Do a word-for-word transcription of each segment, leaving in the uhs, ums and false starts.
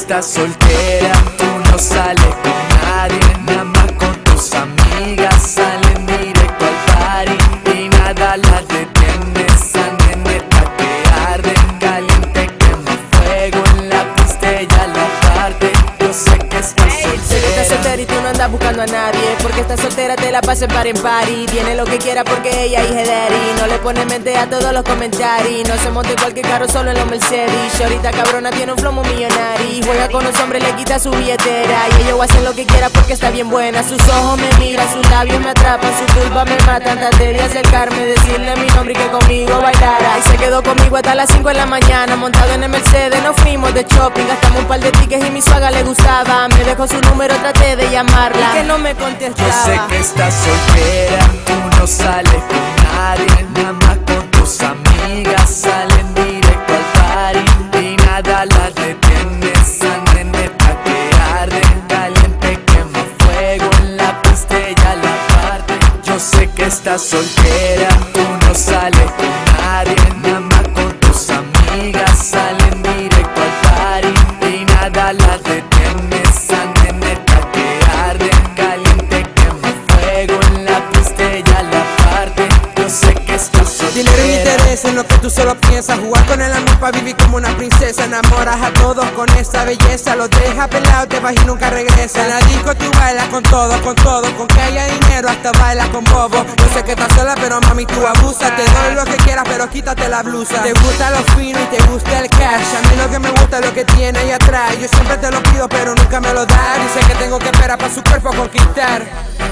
estás soltera, tú no sales con nadie, nada más con tus amigas, salen directo al party y nada las detiene. Esa neneta que arde, caliente, quema fuego en la pista, ella la parte. Yo sé que estás soltera. Sé que estás soltera y tú no andas buscando a nadie, porque estás soltera te la pasas par en party. Tiene lo que quiera porque ella es daddy, no le pone mente a todos los comentarios. No se monta en cualquier carro, solo en los Mercedes. Ahorita cabrona tiene un flomo millonario, juega con los hombres, le quita su billetera. Y ella va a hacer lo que quiera porque está bien buena. Sus ojos me miran, sus labios me atrapan, su culpa me matan. Traté de acercarme, decirle mi nombre y que conmigo bailara. Y se quedó conmigo hasta las cinco de la mañana, montado en el Mercedes, nos fuimos de shopping. Gastamos un par de tickets y mi suaga le gustaba. Me dejó su número, traté de llamarla, que no me contestaba. Yo sé que estás soltera, tú no sales con nadie, nada más con tus amigas, salen directo al party y nada las detiene. Esa neneta que arde, caliente, quema fuego en la pista, ella la parte. Yo sé que estás soltera, tú no sales con nadie, nada más con tus amigas, salen directo al party y nada las detiene. Esa neneta que arde, caliente, quema fuego en la pista, ella la parte. Yo sé que estás soltera. Dinero y interés en lo que tú solo piensas, jugar con el amor para vivir como una princesa. Enamoras a todos con esa belleza, los dejas pelados, te vas y nunca regresas. En la disco tú bailas con todo, con todo, con que haya dinero hasta bailas con bobo. Yo sé que estás sola pero mami tú abusas, te doy lo que quieras pero quítate la blusa. Te gusta lo fino y te gusta el cash, a mí lo que me gusta es lo que tiene ahí atrás. Yo siempre te lo pido pero nunca me lo da, dice que tengo que esperar para su cuerpo conquistar.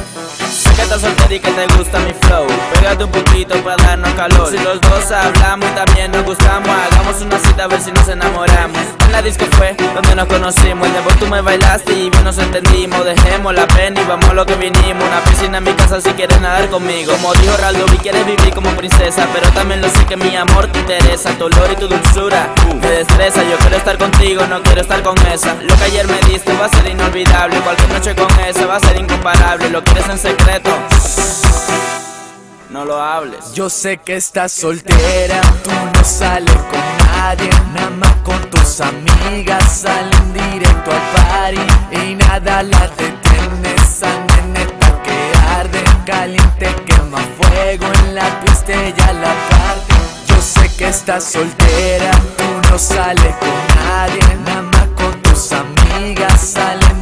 Sé que estás soltera y que te gusta mi flow, pégate un poquito para darnos calor. Si los dos hablamos y también nos gustamos, hagamos una cita a ver si nos enamoramos. En la disco fue donde nos conocimos, el debut tú me bailaste y bien nos entendimos. Dejemos la pena y vamos a lo que vinimos, una piscina en mi casa si quieres nadar conmigo. Como dijo Raldovi, quieres vivir como princesa, pero también lo sé que mi amor te interesa. Tu olor y tu dulzura me destreza, yo quiero estar contigo, no quiero estar con esa. Lo que ayer me diste va a ser inolvidable, cualquier noche con esa va a ser incomparable. Lo quieres en secreto, no lo hables. Yo sé que estás soltera, tú no sales con nadie, nada más con tus amigas, salen directo al party y nada las detiene. Esa neneta que arde, caliente, quema fuego en la pista, ella la parte. Yo sé que estás soltera, tú no sales con nadie, nada más con tus amigas, salen